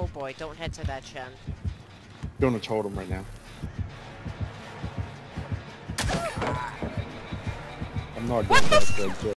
Oh boy, don't head to that Shen. Doing a totem right now. I'm not doing that good.